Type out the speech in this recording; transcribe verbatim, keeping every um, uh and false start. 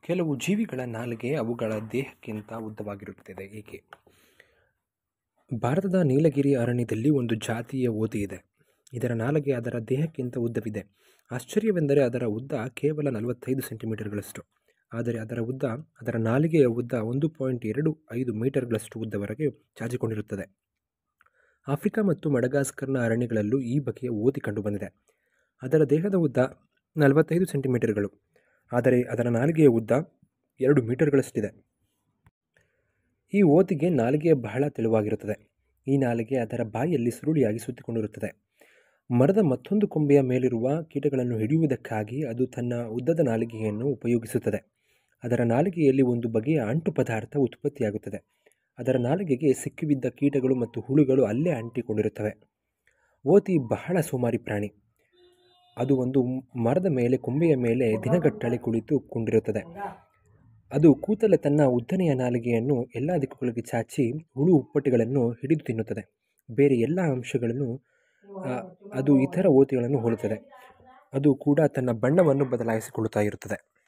ಕೆಲವು ಜೀವಿಗಳ ನಾಲಿಗೆ ಅವುಗಳ ದೇಹಕ್ಕಿಂತ ಉದ್ದವಾಗಿರುತ್ತದೆ ಏಕೆ? ಭಾರತದ ನೀಲಗಿರಿ ಅರಣ್ಯದಲ್ಲಿ ಒಂದು ಜಾತಿಯ ಓದಿ ಇದೆ. ಇದರ ನಾಲಿಗೆ ಅದರ ದೇಹಕ್ಕಿಂತ ಉದ್ದವಿದೆ. ಆಶ್ಚರ್ಯವೆಂದರೆ ಅದರ ಉದ್ದ ಕೇವಲ ನಲವತ್ತೈದು ಸೆಂಟಿಮೀಟರ್ಗಳಷ್ಟು. ಆದರೆ ಅದರ ಉದ್ದ ಅದರ ನಾಲಿಗೆಯ ಉದ್ದ ಒಂದು ಪಾಯಿಂಟ್ ಎರಡು ಐದು ಮೀಟರ್ಗಳಷ್ಟು ಉದ್ದವರೆಗೆ ಚಾಚಿಕೊಂಡಿರುತ್ತದೆ. ಆಫ್ರಿಕಾ ಮತ್ತು ಮಡಗಾಸ್ಕರ್ನ ಅರಣ್ಯಗಳಲ್ಲೂ ಈ ಬಗೆಯ ಓದಿ ಕಂಡುಬಂದಿದೆ. ಅದರ ದೇಹದ ಉದ್ದ ನಲವತ್ತೈದು ಸೆಂಟಿಮೀಟರ್ಗಳು, ಆದರೆ ಅದರ ನಾಲಿಗೆಯ ಉದ್ದ ಎರಡು ಮೀಟರ್ಗಳಷ್ಟಿದೆ. ಈ ಓದಿಗೆ ನಾಲಿಗೆ ಬಹಳ ತೆಳುವಾಗಿರುತ್ತದೆ. ಈ ನಾಲಿಗೆ ಅದರ ಬಾಯಲ್ಲಿ ಸುರುಳಿಯಾಗಿ ಸುತ್ತಿಕೊಂಡಿರುತ್ತದೆ. ಮರದ ಮತ್ತೊಂದು ಕೊಂಬೆಯ ಮೇಲಿರುವ ಕೀಟಗಳನ್ನು ಹಿಡಿಯುವುದಕ್ಕಾಗಿ ಅದು ತನ್ನ ಉದ್ದದ ನಾಲಿಗೆಯನ್ನು ಉಪಯೋಗಿಸುತ್ತದೆ. ಅದರ ನಾಲಿಗೆಯಲ್ಲಿ ಒಂದು ಬಗೆಯ ಅಂಟು ಪದಾರ್ಥ ಉತ್ಪತ್ತಿಯಾಗುತ್ತದೆ. ಅದರ ನಾಲಿಗೆಗೆ ಸಿಕ್ಕಿಬಿದ್ದ ಕೀಟಗಳು ಮತ್ತು ಹುಳುಗಳು ಅಲ್ಲೇ ಅಂಟಿಕೊಂಡಿರುತ್ತವೆ. ಓತಿ ಬಹಳ ಸೋಮಾರಿ ಪ್ರಾಣಿ. ಅದು ಒಂದು ಮರದ ಮೇಲೆ ಕೊಂಬೆಯ ಮೇಲೆ ದಿನಗಟ್ಟಲೆ ಕುಳಿತು ಕೊಂಡಿರುತ್ತದೆ. ಅದು ಕೂತಲೇ ತನ್ನ ಉದ್ದನೆಯ ನಾಲಿಗೆಯನ್ನು ಎಲ್ಲ ದಿಕ್ಕುಗಳಿಗೆ ಚಾಚಿ ಹುಳು ಉಪ್ಪಟೆಗಳನ್ನು ಹಿಡಿದು ತಿನ್ನುತ್ತದೆ. ಬೇರೆ ಎಲ್ಲ ಅಂಶಗಳನ್ನು ಅದು ಇತರ ಓತಿಗಳನ್ನು ಹೋಲುತ್ತದೆ. ಅದು ಕೂಡ ತನ್ನ ಬಣ್ಣವನ್ನು ಬದಲಾಯಿಸಿಕೊಳ್ಳುತ್ತಾ ಇರುತ್ತದೆ.